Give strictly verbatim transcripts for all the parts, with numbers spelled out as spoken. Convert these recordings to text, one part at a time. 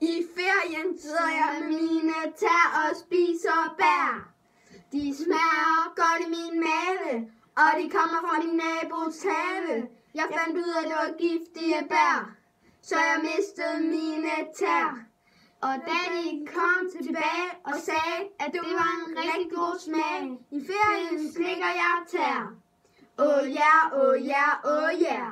I ferien sidder jeg med mine tær og spiser bær. De smager godt i min mave, og de kommer fra min nabos have. Jeg fandt ud af, at det var giftige bær, så jeg mistede mine tær. Og da de kom tilbage og sagde, at det var en rigtig god smag, i ferien slikker jeg tær. Oh ja, oh ja, oh ja.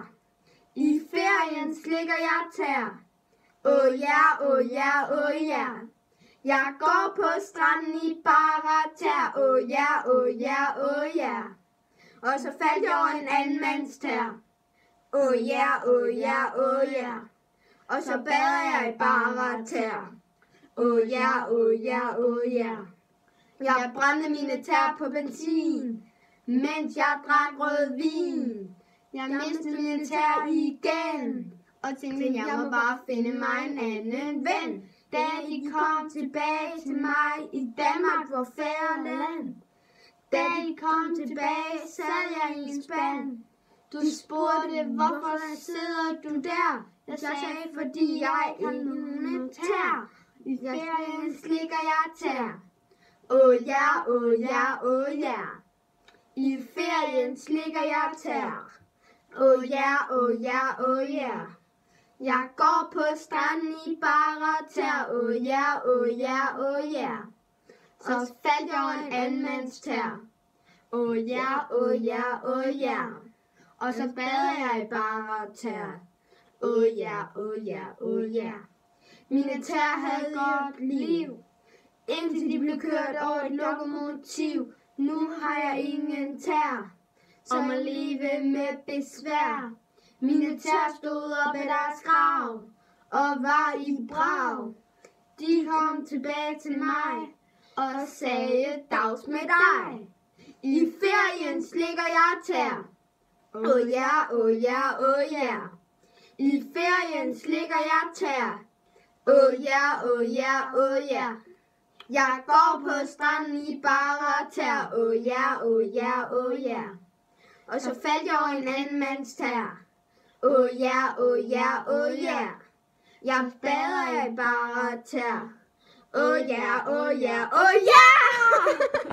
I ferien slikker jeg tær. Oh ja, oh ja, oh ja. Jeg går på stranden i bare tær. Oh ja, oh ja, oh ja. Og så faldt jeg over en anden mands tær. Oh ja, oh ja, oh ja. Og så bader jeg i bare tær. Oh ja, oh ja, oh ja. Jeg brændte mine tær på benzin, mens jeg drak rødvin. Jeg mistede mine tær igen, og tænkte, jeg må bare finde mig en anden ven. Da de kom tilbage til mig i Danmark, hvor fædreland. Da de kom tilbage, sad jeg i en spand. Du spurgte, hvorfor sidder du der? Jeg sagde, fordi jeg ikke har nogen tær. I ferien slikker jeg tær. Oh ja, oh ja, oh ja. I ferien slikker jeg tær. Oh ja, oh ja, oh ja. Jeg går på stranden i bare tær. Oh ja, oh ja, oh ja. Så faldt jeg over en anden mands tær. Oh ja, oh ja, oh ja. Og så bader jeg i bare tær. Oh ja, oh ja, oh ja. Mine tær havde et godt liv, indtil de blev kørt over et lokomotiv. Nu har jeg ingen tær, som må leve med besvær. Mine tær stod op ad deres grav og var i brag. De kom tilbage til mig og sagde dags med dig. I ferien slikker jeg tær. Oh ja, oh ja, oh ja. I ferien slikker jeg tær. Oh ja, oh ja, oh ja. Jeg går på stranden i bare tær. Oh ja, oh ja, oh ja. Og så faldt jeg over en anden mands tær. Oh ja, oh ja, oh ja. Jeg bader jeg i bare tær. Oh ja, oh ja, oh ja.